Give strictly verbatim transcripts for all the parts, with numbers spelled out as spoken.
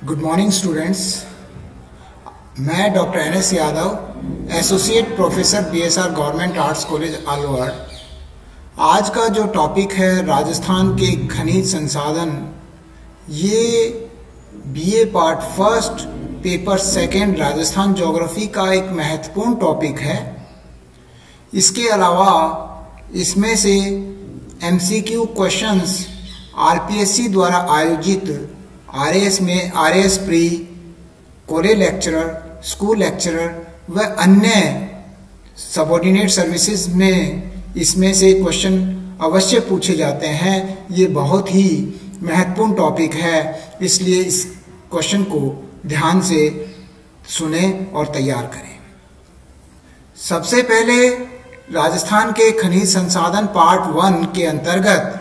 Good morning students. मैं doctor N S Yadav, associate professor B S R government arts college Alwar. आज का जो topic है राजस्थान के खनिज संसाधन, ये BA part first paper second Rajasthan geography का एक महत्वपूर्ण टॉपिक है। इसके अलावा इसमें से एमसीक्यू क्वेश्चंस आरपीएससी द्वारा आयोजित आरएएस में आरएएस प्री, कोरे लेक्चरर, स्कूल लेक्चरर व अन्य सबऑर्डिनेट सर्विसेज में इसमें से क्वेश्चन अवश्य पूछे जाते हैं। ये बहुत ही महत्वपूर्ण टॉपिक है, इसलिए इस क्वेश्चन को ध्यान से सुने और तैयार करें। सबसे पहले राजस्थान के खनिज संसाधन पार्ट वन के अंतर्गत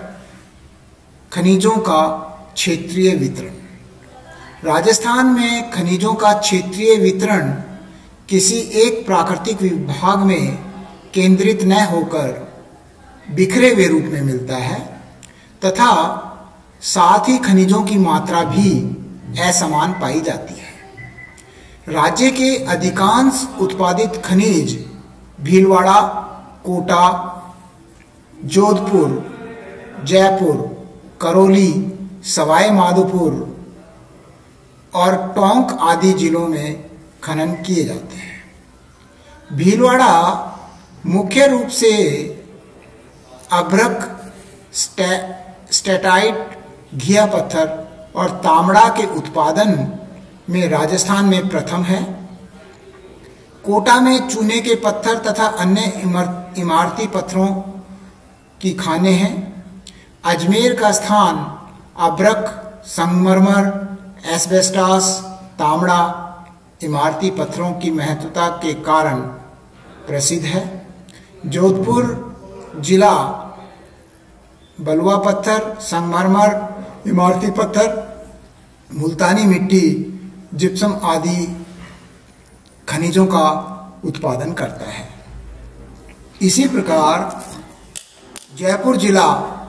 खनिजों का क्षेत्रीय वितरण। राजस्थान में खनिजों का क्षेत्रीय वितरण किसी एक प्राकृतिक विभाग में केंद्रित न होकर बिखरे हुए रूप में मिलता है तथा साथ ही खनिजों की मात्रा भी असमान पाई जाती है। राज्य के अधिकांश उत्पादित खनिज भीलवाड़ा, कोटा, जोधपुर, जयपुर, करौली, सवाई माधोपुर और टोंक आदि जिलों में खनन किए जाते हैं। भीलवाड़ा मुख्य रूप से अभ्रक, स्टे, स्टेटाइट, घिया पत्थर और तांबड़ा के उत्पादन में राजस्थान में प्रथम है। कोटा में चूने के पत्थर तथा अन्य इमारती पत्थरों की खानें हैं। अजमेर का स्थान अभ्रक, संगमरमर, एस्बेस्टास, तांबड़ा, इमारती पत्थरों की महत्वता के कारण प्रसिद्ध है। जोधपुर जिला बलुआ पत्थर, संगमरमर, इमारती पत्थर, मुल्तानी मिट्टी, जिप्सम आदि खनिजों का उत्पादन करता है। इसी प्रकार जयपुर जिला,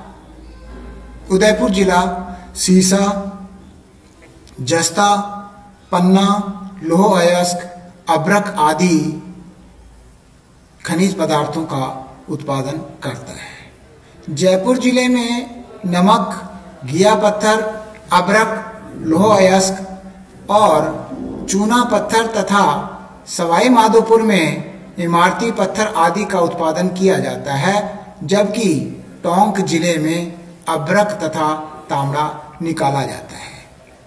उदयपुर जिला सीसा, जस्ता, पन्ना, लोह अयस्क, अभ्रक आदि खनिज पदार्थों का उत्पादन करता है। जयपुर जिले में नमक, घिया पत्थर, अभ्रक, लोह अयस्क और चूना पत्थर तथा सवाई माधोपुर में इमारती पत्थर आदि का उत्पादन किया जाता है, जबकि टोंक जिले में अभ्रक तथा तांबड़ा निकाला जाता है।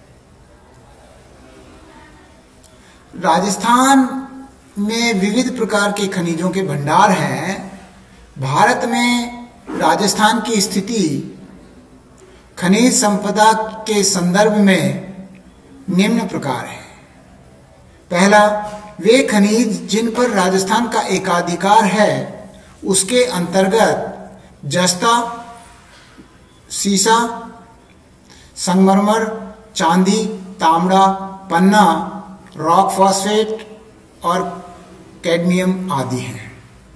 राजस्थान में विविध प्रकार के खनिजों के भंडार हैं। भारत में राजस्थान की स्थिति खनिज संपदा के संदर्भ में निम्न प्रकार है। पहला, वे खनिज जिन पर राजस्थान का एकाधिकार है उसके अंतर्गत जस्ता, सीसा, संगमरमर, चांदी, तांबड़ा, पन्ना, रॉक फॉस्फेट और कैडमियम आदि हैं।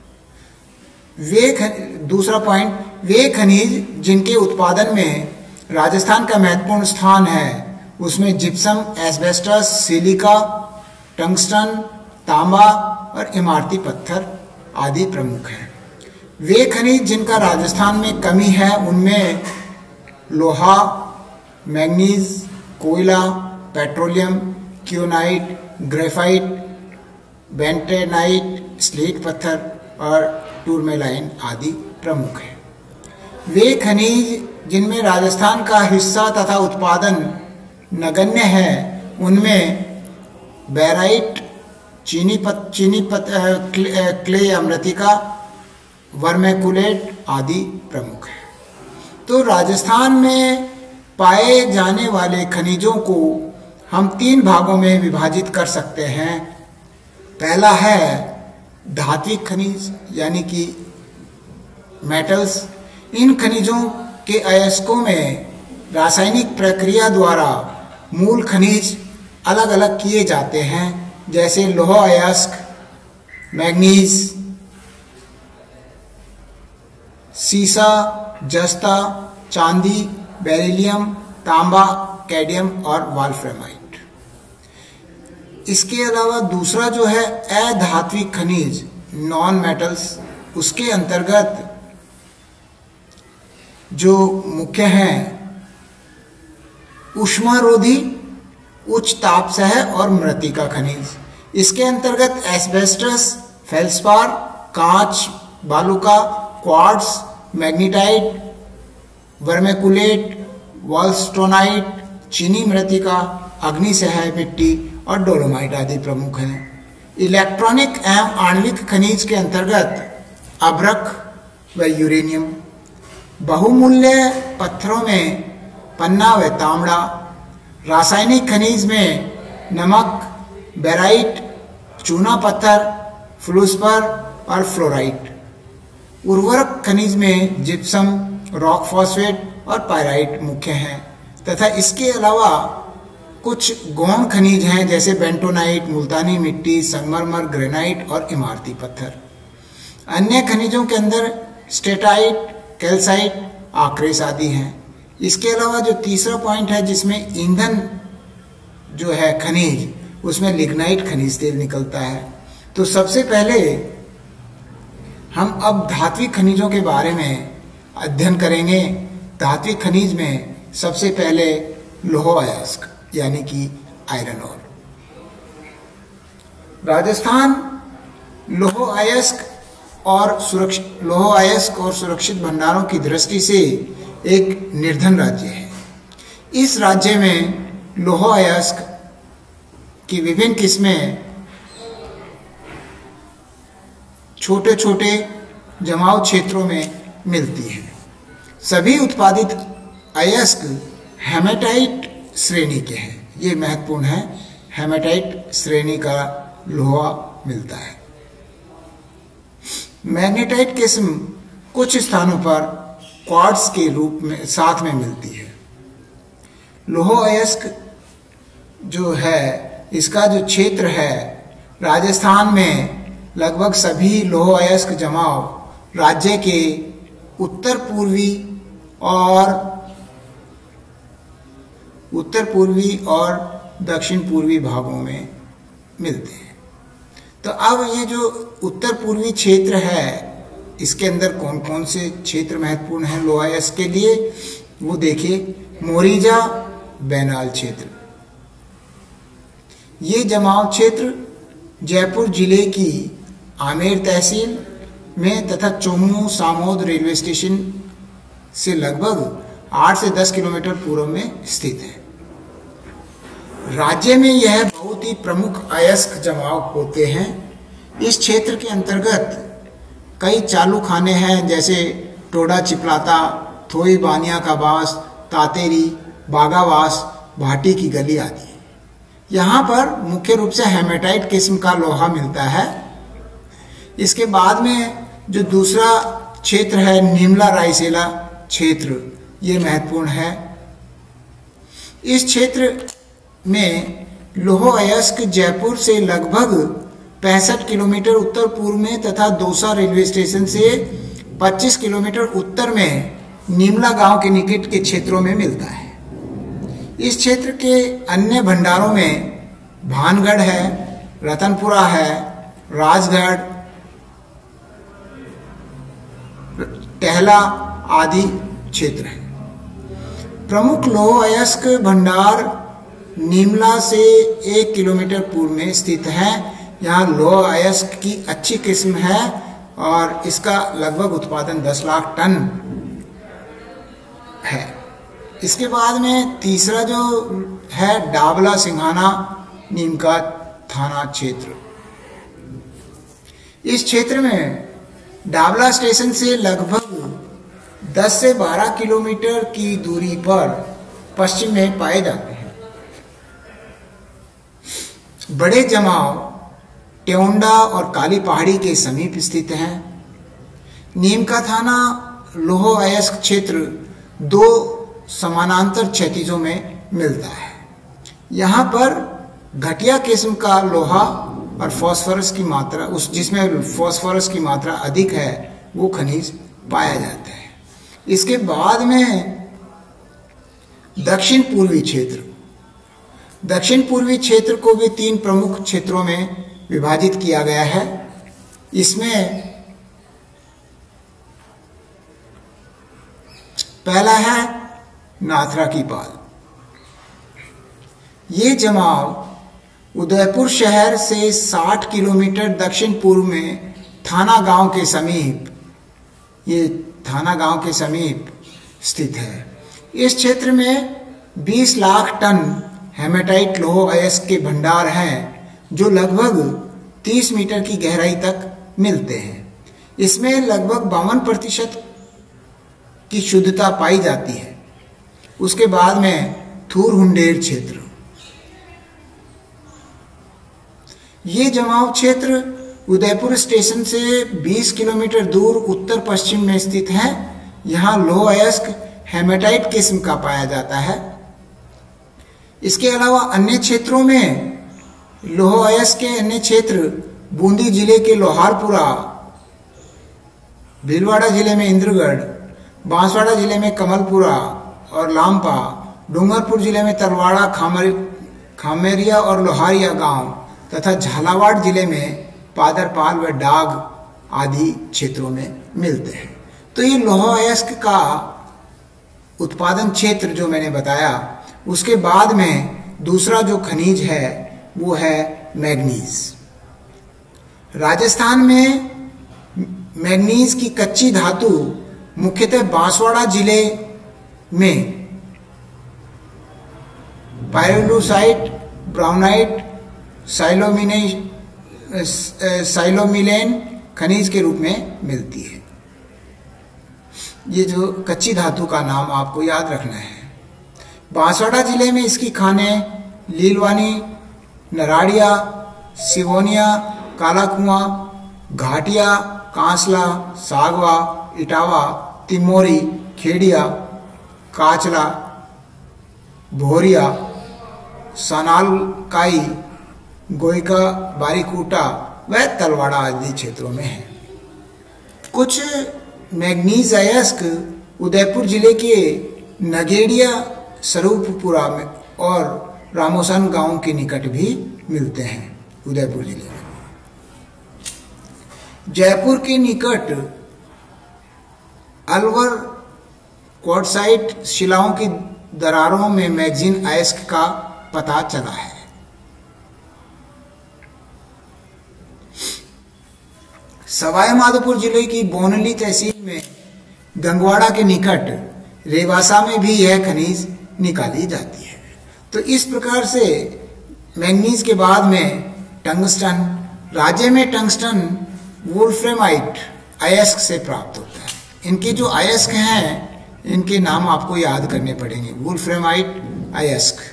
वे खन... दूसरा पॉइंट, वे खनिज जिनके उत्पादन में राजस्थान का महत्वपूर्ण स्थान है उसमें जिप्सम, एस्बेस्टस, सिलिका, टंगस्टन, तांबा और इमारती पत्थर आदि प्रमुख हैं। वे खनिज जिनका राजस्थान में कमी है उनमें लोहा, मैंगनीज, कोयला, petroleum, kyanite, graphite, bentonite, slate पत्थर और टूरमेलाइन आदि प्रमुख हैं। वे खनिज जिनमें राजस्थान का हिस्सा तथा उत्पादन नगण्य है उनमें बैराइट, चीनी पत, चीनी पत, क्ले, क्ले अमृतिका, वर्मैकुलेट आदि प्रमुख हैं। तो राजस्थान में पाए जाने वाले खनिजों को हम तीन भागों में विभाजित कर सकते हैं। पहला है धात्विक खनिज यानी कि मेटल्स। इन खनिजों के अयस्कों में रासायनिक प्रक्रिया द्वारा मूल खनिज अलग अलग किए जाते हैं, जैसे लोह अयस्क, मैंगनीज, सीसा, जस्ता, चांदी, बेरिलियम, तांबा, कैडमियम और वॉल्फ्रामाइट। इसके अलावा दूसरा जो है अधात्विक खनिज नॉन मेटल्स, उसके अंतर्गत जो मुख्य हैं ऊष्मारोधी, उच्च ताप सह और मृत्तिका खनिज। इसके अंतर्गत एस्बेस्टस, फेल्सपार, कांच, बालूका, क्वार्ट्ज, मैग्नीटाइट, वर्मेकुलेट, वॉलस्टोनाइट, चीनी मृत्तिका, अग्निसहाय मिट्टी और डोलोमाइट आदि प्रमुख हैं। इलेक्ट्रॉनिक एवं आणविक खनिज के अंतर्गत अभ्रक व यूरेनियम। बहुमूल्य पत्थरों में पन्ना व तांबा। रासायनिक खनिज में नमक, बेराइट, चूना पत्थर, फ्लूसपर और फ्लोराइट। उर्वरक खनिज में जिप्सम, रॉक फॉस्फेट और पायराइट मुख्य हैं तथा इसके अलावा कुछ गौण खनिज हैं जैसे बेंटोनाइट, मुल्तानी मिट्टी, संगमरमर, ग्रेनाइट और इमारती पत्थर। अन्य खनिजों के अंदर स्टेटाइट, कैल्साइट, आक्रेस आदि हैं। इसके अलावा जो तीसरा पॉइंट है जिसमें ईंधन जो है खनिज, उसमें लिग्नाइट खनिज तेल निकलता है। तो सबसे पहले हम अब धात्विक खनिजों के बारे में अध्ययन करेंगे। धात्विक खनिज में सबसे पहले लौह अयस्क यानी कि आयरन ओर। राजस्थान लौह अयस्क और सुरक्षित लौह अयस्क और सुरक्षित भंडारों की दृष्टि से एक निर्धन राज्य है। इस राज्य में लौह अयस्क की विभिन्न किस्में छोटे छोटे जमाव क्षेत्रों में मिलती हैं। सभी उत्पादित अयस्क हेमेटाइट श्रेणी के हैं। ये महत्वपूर्ण है, हेमेटाइट श्रेणी का लोहा मिलता है। मैग्नेटाइट किस्म कुछ स्थानों पर क्वार्ट्ज के रूप में साथ में मिलती है। लौह अयस्क जो है इसका जो क्षेत्र है, राजस्थान में लगभग सभी लौह अयस्क जमाव राज्य के उत्तर पूर्वी और उत्तर पूर्वी और दक्षिण पूर्वी भागों में मिलते हैं। तो अब ये जो उत्तर पूर्वी क्षेत्र है, इसके अंदर कौन कौन से क्षेत्र महत्वपूर्ण हैं लौह अयस्क के लिए, वो देखिए। मोरीजा बैनाल क्षेत्र, ये जमाव क्षेत्र जयपुर जिले की आमेर तहसील में तथा चोमू सामोद रेलवे स्टेशन से लगभग आठ से दस किलोमीटर पूर्व में स्थित है। राज्य में यह बहुत ही प्रमुख अयस्क जमाव होते हैं। इस क्षेत्र के अंतर्गत कई चालू खाने हैं जैसे टोडा चिपलाता, थोई बानिया का बास, तातेरी, बागावास, भाटी की गली आदि। यहाँ पर मुख्य रूप से हेमेटाइट किस्म का लोहा मिलता है। इसके बाद में जो दूसरा क्षेत्र है नीमला रायसेला क्षेत्र, ये महत्वपूर्ण है। इस क्षेत्र में लौह अयस्क जयपुर से लगभग पैंसठ किलोमीटर उत्तर पूर्व में तथा दौसा रेलवे स्टेशन से पच्चीस किलोमीटर उत्तर में नीमला गांव के निकट के क्षेत्रों में मिलता है। इस क्षेत्र के अन्य भंडारों में भानगढ़ है, रतनपुरा है, राजगढ़, टहला आदि क्षेत्र है। प्रमुख लौह अयस्क भंडार नीमला से एक किलोमीटर पूर्व में स्थित है। यहाँ लौह अयस्क की अच्छी किस्म है और इसका लगभग उत्पादन दस लाख टन है। इसके बाद में तीसरा जो है डाबला सिंघाना नीम का थाना क्षेत्र। इस क्षेत्र में डाबला स्टेशन से लगभग दस से बारह किलोमीटर की दूरी पर पश्चिम में पाए जाते हैं। बड़े जमाव टेउंडा और काली पहाड़ी के समीप स्थित हैं। नीम का थाना लौह अयस्क क्षेत्र दो समानांतर क्षैतिजों में मिलता है। यहाँ पर घटिया किस्म का लोहा और फास्फोरस की मात्रा, उस जिसमें फास्फोरस की मात्रा अधिक है, वो खनिज पाया जाता है। इसके बाद में दक्षिण पूर्वी क्षेत्र, दक्षिण पूर्वी क्षेत्र को भी तीन प्रमुख क्षेत्रों में विभाजित किया गया है। इसमें पहला है नाथरा की पाल। ये जमाव उदयपुर शहर से साठ किलोमीटर दक्षिण पूर्व में थाना गांव के समीप, ये थाना गांव के समीप स्थित है। इस क्षेत्र में बीस लाख टन हेमेटाइट लौह अयस्क के भंडार हैं, जो लगभग तीस मीटर की गहराई तक मिलते हैं। इसमें लगभग बावन प्रतिशत की शुद्धता पाई जाती है। उसके बाद में थूर हुंडेर क्षेत्र, ये जमाव क्षेत्र उदयपुर स्टेशन से बीस किलोमीटर दूर उत्तर पश्चिम में स्थित है। यहाँ लौह अयस्क हेमेटाइट किस्म का पाया जाता है। इसके अलावा अन्य क्षेत्रों में लौह अयस्क के अन्य क्षेत्र बूंदी जिले के लोहारपुरा, भीलवाड़ा जिले में इंद्रगढ़, बांसवाड़ा जिले में कमलपुरा और लामपा, डूंगरपुर जिले में तलवाड़ा, खामर खामेरिया और लोहारिया गांव तथा झालावाड़ जिले में पादरपाल व डाग आदि क्षेत्रों में मिलते हैं। तो ये लौह अयस्क का उत्पादन क्षेत्र जो मैंने बताया, उसके बाद में दूसरा जो खनिज है वो है मैग्नीज। राजस्थान में मैग्नीज की कच्ची धातु मुख्यतः बांसवाड़ा जिले में पायरोलूसाइट, ब्राउनाइट, साइलोमिने साइलोमिलेन खनिज के रूप में मिलती है। ये जो कच्ची धातु का नाम आपको याद रखना है। बांसवाड़ा जिले में इसकी खानें लीलवानी, नराड़िया, सिवोनिया, काला कुआं, घाटिया, कांसला, सागवा, इटावा, तिमोरी, खेड़िया, काचला, भोरिया, सनालकाई, गोइका, बारीकूटा व तलवाड़ा आदि क्षेत्रों में है। कुछ मैग्नीज अयस्क उदयपुर जिले के नगेड़िया, स्वरूपपुरा में और रामोसन गांव के निकट भी मिलते हैं उदयपुर जिले में। जयपुर के निकट अलवर क्वार्टसाइट शिलाओं की दरारों में मैग्नीज अयस्क का पता चला है। सवाई माधोपुर जिले की बोनली तहसील में गंगवाड़ा के निकट रेवासा में भी यह खनिज निकाली जाती है। तो इस प्रकार से मैग्नीज के बाद में टंगस्टन, राज्य में टंगस्टन वुल्फ्रेमाइट अयस्क से प्राप्त होता है। इनके जो अयस्क हैं इनके नाम आपको याद करने पड़ेंगे। वुल्फ्रेमाइट अयस्क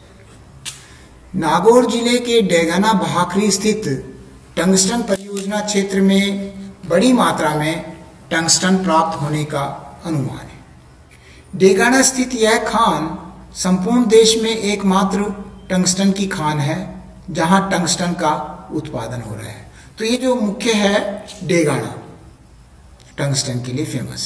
नागौर जिले के डेगाना भाखरी स्थित टंगस्टन परियोजना क्षेत्र में बड़ी मात्रा में टंगस्टन प्राप्त होने का अनुमान है। डेगाना स्थित यह खान संपूर्ण देश में एकमात्र टंगस्टन की खान है जहां टंगस्टन का उत्पादन हो रहा है। तो ये जो मुख्य है डेगाना, टंगस्टन के लिए फेमस।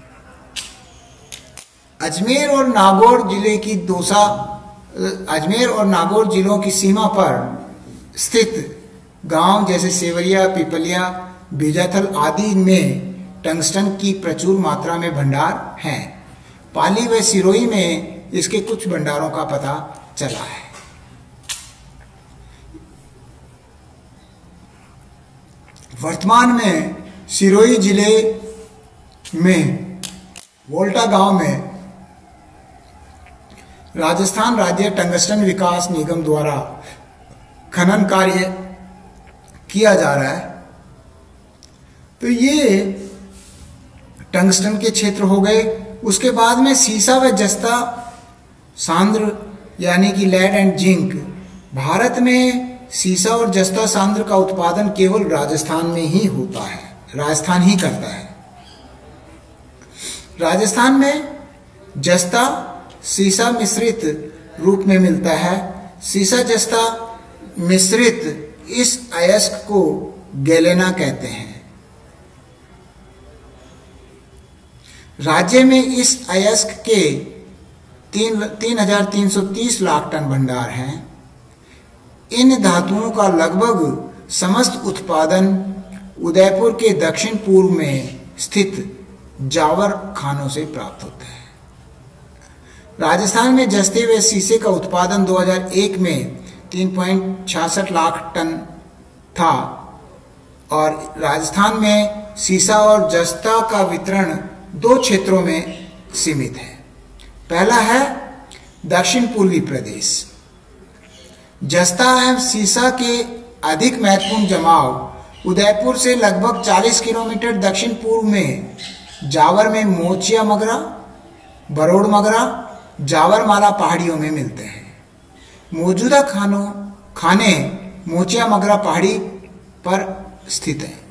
अजमेर और नागौर जिले की दोसा अजमेर और नागौर जिलों की सीमा पर स्थित गांव जैसे सेवरिया, पिपलिया, बीजाथल आदि में टंगस्टन की प्रचुर मात्रा में भंडार हैं। पाली व सिरोही में इसके कुछ भंडारों का पता चला है। वर्तमान में सिरोही जिले में वोल्टा गांव में राजस्थान राज्य टंगस्टन विकास निगम द्वारा खनन कार्य किया जा रहा है। तो ये टंगस्टन के क्षेत्र हो गए। उसके बाद में सीसा व जस्ता सांद्र यानी कि लेड एंड जिंक। भारत में सीसा और जस्ता सांद्र का उत्पादन केवल राजस्थान में ही होता है, राजस्थान ही करता है। राजस्थान में जस्ता सीसा मिश्रित रूप में मिलता है। सीसा जस्ता मिश्रित इस अयस्क को गैलेना कहते हैं। राज्य में इस अयस्क के तीन तीन हजार तीन सौ तीस लाख टन भंडार हैं। इन धातुओं का लगभग समस्त उत्पादन उदयपुर के दक्षिण पूर्व में स्थित जावर खानों से प्राप्त होता है। राजस्थान में जस्ते व शीशे का उत्पादन दो हज़ार एक में तीन पॉइंट छियासठ लाख टन था और राजस्थान में सीसा और जस्ता का वितरण दो क्षेत्रों में सीमित है। पहला है दक्षिण पूर्वी प्रदेश। जस्ता एवं सीसा के अधिक महत्वपूर्ण जमाव उदयपुर से लगभग चालीस किलोमीटर दक्षिण पूर्व में जावर में मोचिया मगरा, बरोड़ मगरा, जावर माला पहाड़ियों में मिलते हैं। मौजूदा खानों खाने मोचिया मगरा पहाड़ी पर स्थित है।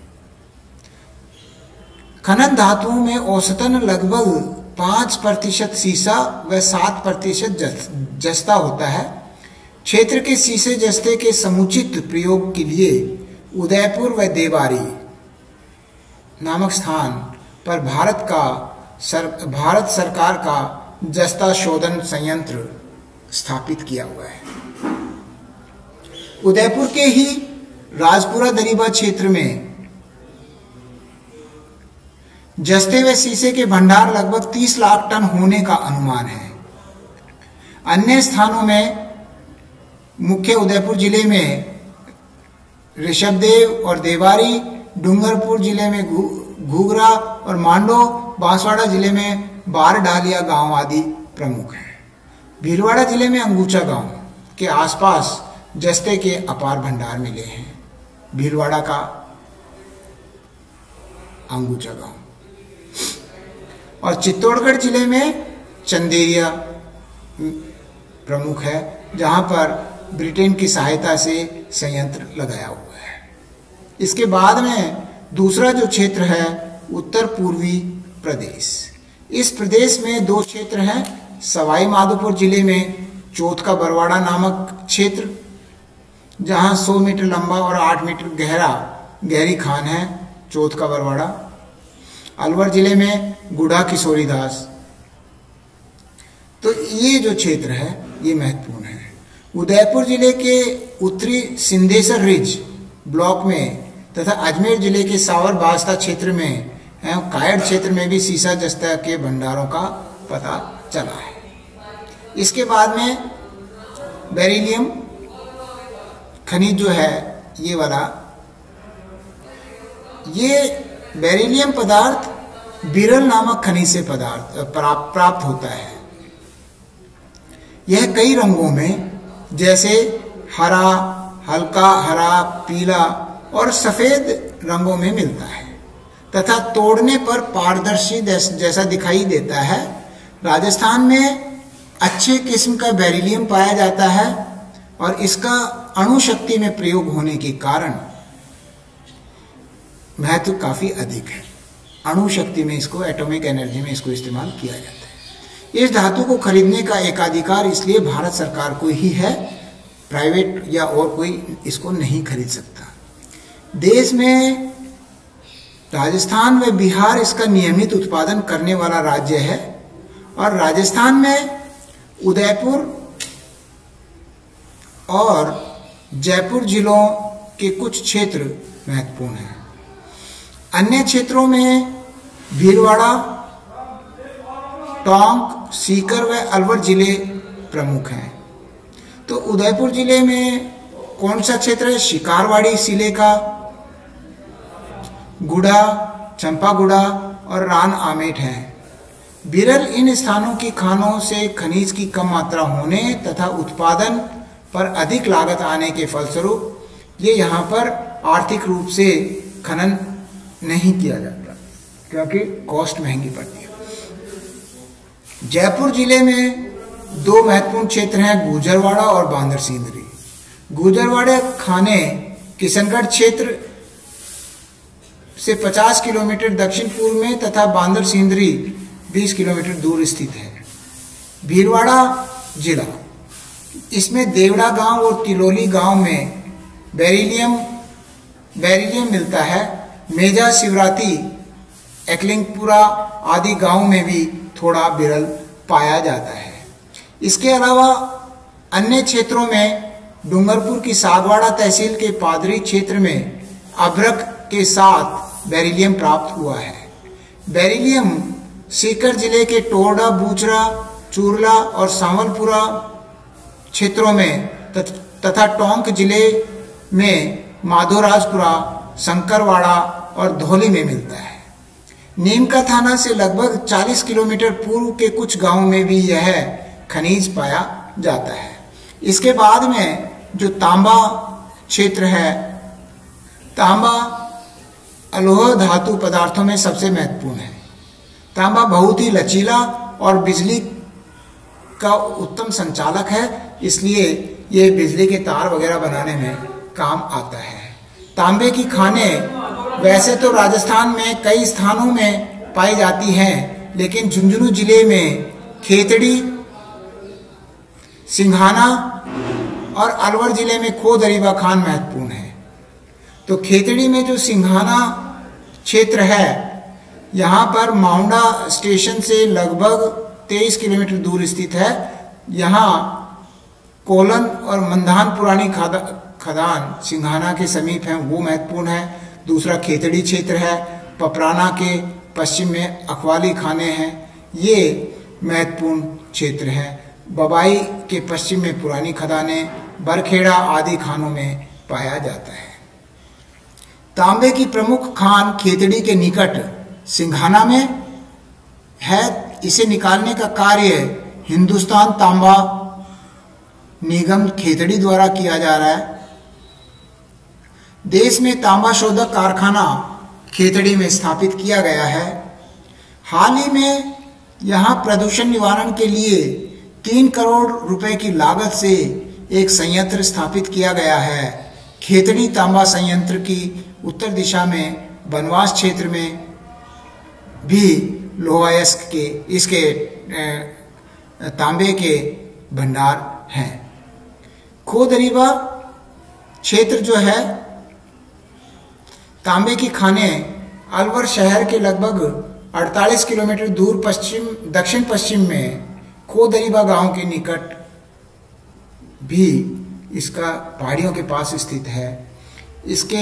खनन धातुओं में औसतन लगभग पाँच प्रतिशत सीसा व सात प्रतिशत जस्ता होता है। क्षेत्र के शीशे जस्ते के समुचित प्रयोग के लिए उदयपुर व देवारी नामक स्थान पर भारत का सर, भारत सरकार का जस्ता शोधन संयंत्र स्थापित किया हुआ है। उदयपुर के ही राजपुरा दरीबा क्षेत्र में जस्ते व शीशे के भंडार लगभग तीस लाख टन होने का अनुमान है। अन्य स्थानों में मुख्य उदयपुर जिले में ऋषभदेव और देवारी, डूंगरपुर जिले में घूगरा और मांडो, बांसवाड़ा जिले में बार डालिया गांव आदि प्रमुख हैं। भीलवाड़ा जिले में अंगूचा गांव के आसपास जस्ते के अपार भंडार मिले हैं। भीलवाड़ा का अंगूचा गांव और चित्तौड़गढ़ जिले में चंदेरिया प्रमुख है, जहां पर ब्रिटेन की सहायता से संयंत्र लगाया हुआ है। इसके बाद में दूसरा जो क्षेत्र है उत्तर पूर्वी प्रदेश। इस प्रदेश में दो क्षेत्र हैं। सवाई माधोपुर जिले में चौथ का बरवाड़ा नामक क्षेत्र, जहां सौ मीटर लंबा और आठ मीटर गहरा गहरी खान है, चौथ का बरवाड़ा। अलवर जिले में गुढ़ा किशोरीदास। तो ये जो क्षेत्र है ये महत्वपूर्ण है। उदयपुर जिले के उत्तरी सिंधेश्वर रिज ब्लॉक में तथा अजमेर जिले के सावर बास्ता क्षेत्र में एवं कायड़ क्षेत्र में भी सीसा जस्ता के भंडारों का पता चला है। इसके बाद में बेरिलियम खनिज जो है ये वाला, ये बेरिलियम पदार्थ बिरल नामक खनिज से पदार्थ प्राप्त होता है। यह कई रंगों में जैसे हरा, हल्का हरा, पीला और सफेद रंगों में मिलता है तथा तोड़ने पर पारदर्शी जैसा दिखाई देता है। राजस्थान में अच्छे किस्म का बेरिलियम पाया जाता है और इसका अणु शक्ति में प्रयोग होने के कारण महत्व काफी अधिक है। अणु शक्ति में इसको, एटॉमिक एनर्जी में इसको इस्तेमाल किया जाता है। इस धातु को खरीदने का एकाधिकार इसलिए भारत सरकार को ही है, प्राइवेट या और कोई इसको नहीं खरीद सकता। देश में राजस्थान व बिहार इसका नियमित उत्पादन करने वाला राज्य है और राजस्थान में उदयपुर और जयपुर जिलों के कुछ क्षेत्र महत्वपूर्ण हैं। अन्य क्षेत्रों में भीलवाड़ा, टोंक, सीकर व अलवर जिले प्रमुख हैं। तो उदयपुर जिले में कौन सा क्षेत्र है? शिकारवाड़ी जिले का, गुड़ा, चंपागुड़ा और रान आमेट है। बिरल इन स्थानों की खानों से खनिज की कम मात्रा होने तथा उत्पादन पर अधिक लागत आने के फलस्वरूप ये यहाँ पर आर्थिक रूप से खनन नहीं किया जाता क्योंकि कॉस्ट महंगी पड़ती है। जयपुर जिले में दो महत्वपूर्ण क्षेत्र हैं, गुजरवाड़ा और बांदर सिंदरी। गुजरवाड़ा खाने किशनगढ़ क्षेत्र से पचास किलोमीटर दक्षिण पूर्व में तथा बांदर सिंदरी बीस किलोमीटर दूर स्थित है। भीलवाड़ा जिला, इसमें देवड़ा गांव और तिलोली गांव में बेरिलियम बेरिलियम मिलता है। मेजा, शिवराती, एकलिंगपुरा आदि गांव में भी थोड़ा बिरल पाया जाता है। इसके अलावा अन्य क्षेत्रों में डूंगरपुर की सागवाड़ा तहसील के पादरी क्षेत्र में अभ्रक के साथ बेरिलियम प्राप्त हुआ है। बेरिलियम सीकर जिले के टोरडा, बूचरा, चूरला और सांवलपुरा क्षेत्रों में तथा टोंक जिले में माधोराजपुरा, शंकरवाड़ा और धौली में मिलता है। नीमका थाना से लगभग चालीस किलोमीटर पूर्व के कुछ गांवों में भी यह खनिज पाया जाता है। इसके बाद में जो तांबा क्षेत्र है, तांबा अलोह धातु पदार्थों में सबसे महत्वपूर्ण है। तांबा बहुत ही लचीला और बिजली का उत्तम संचालक है, इसलिए ये बिजली के तार वगैरह बनाने में काम आता है। तांबे की खानें वैसे तो राजस्थान में कई स्थानों में पाई जाती हैं, लेकिन झुंझुनू जिले में खेतड़ी, सिंघाना और अलवर जिले में खो दरीबा खान महत्वपूर्ण है। तो खेतड़ी में जो सिंघाना क्षेत्र है, यहाँ पर माउंडा स्टेशन से लगभग तेईस किलोमीटर दूर स्थित है। यहाँ कोलन और मंधान पुरानी खदान सिंघाना के समीप हैं, वो महत्वपूर्ण है। दूसरा खेतड़ी क्षेत्र है, पपराना के पश्चिम में अखवाली खाने हैं, ये महत्वपूर्ण क्षेत्र हैं। बबाई के पश्चिम में पुरानी खदानें, बरखेड़ा आदि खानों में पाया जाता है। तांबे की प्रमुख खान खेतड़ी के निकट सिंघाना में है। इसे निकालने का कार्य हिंदुस्तान तांबा निगम खेतड़ी द्वारा किया जा रहा है। देश में तांबा शोधक कारखाना खेतड़ी में स्थापित किया गया है। हाल ही में यहाँ प्रदूषण निवारण के लिए तीन करोड़ रुपए की लागत से एक संयंत्र स्थापित किया गया है। खेतड़ी तांबा संयंत्र की उत्तर दिशा में बनवास क्षेत्र में भी लोहायस्क के इसके तांबे के भंडार हैं। खो दरीबा क्षेत्र जो है, तांबे की खानें अलवर शहर के लगभग अड़तालीस किलोमीटर दूर पश्चिम दक्षिण पश्चिम में खो दरीबा गांव के निकट भी इसका पहाड़ियों के पास स्थित है। इसके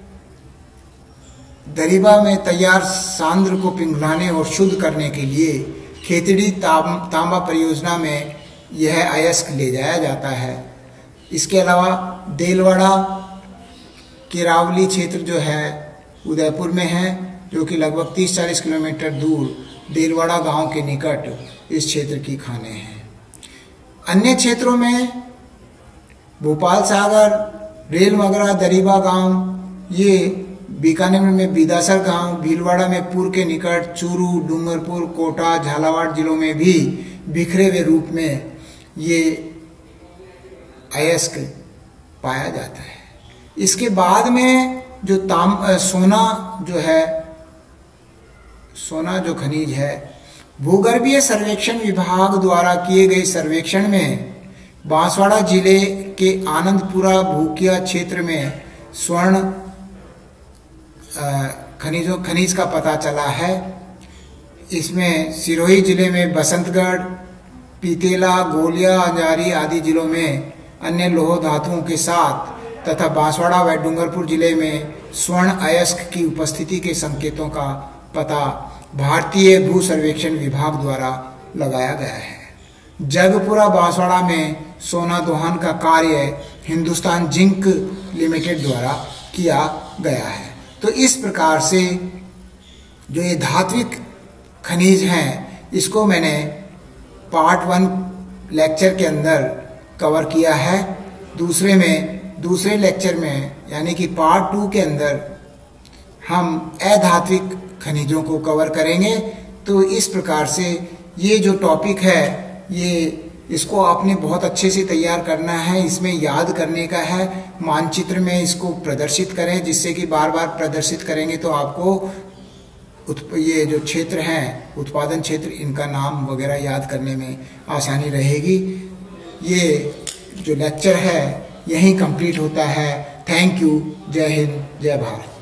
दरीबा में तैयार सांद्र को पिघलाने और शुद्ध करने के लिए खेतड़ी तांबा परियोजना में यह अयस्क ले जाया जाता है। इसके अलावा देलवाड़ा किरावली क्षेत्र जो है उदयपुर में है, जो कि लगभग तीस चालीस किलोमीटर दूर देलवाड़ा गांव के निकट इस क्षेत्र की खानें हैं। अन्य क्षेत्रों में भोपाल सागर, रेल मगरा, दरीबा गांव, ये बीकानेर में बीदासर गांव, भीलवाड़ा में पूर के निकट, चूरू, डूंगरपुर, कोटा, झालावाड़ जिलों में भी बिखरे हुए रूप में ये अयस्क पाया जाता है। इसके बाद में जो ताम सोना जो है, सोना जो खनिज है, भूगर्भीय सर्वेक्षण विभाग द्वारा किए गए सर्वेक्षण में बांसवाड़ा जिले के आनंदपुरा भूकिया क्षेत्र में स्वर्ण खनिजों खनिज का पता चला है। इसमें सिरोही जिले में बसंतगढ़, पीतेला, गोलिया, अंजारी आदि जिलों में अन्य लोह धातुओं के साथ तथा बांसवाड़ा व डूंगरपुर जिले में स्वर्ण अयस्क की उपस्थिति के संकेतों का पता भारतीय भू सर्वेक्षण विभाग द्वारा लगाया गया है। जगपुरा बांसवाड़ा में सोना दोहन का कार्य हिंदुस्तान जिंक लिमिटेड द्वारा किया गया है। तो इस प्रकार से जो ये धात्विक खनिज हैं, इसको मैंने पार्ट वन लेक्चर के अंदर कवर किया है। दूसरे में दूसरे लेक्चर में यानी कि पार्ट टू के अंदर हम अधात्विक खनिजों को कवर करेंगे। तो इस प्रकार से ये जो टॉपिक है, ये इसको आपने बहुत अच्छे से तैयार करना है, इसमें याद करने का है। मानचित्र में इसको प्रदर्शित करें, जिससे कि बार बार प्रदर्शित करेंगे तो आपको ये जो क्षेत्र हैं, उत्पादन क्षेत्र, इनका नाम वगैरह याद करने में आसानी रहेगी। ये जो लेक्चर है यहीं कंप्लीट होता है। Thank you. जय हिंद, जय भारत।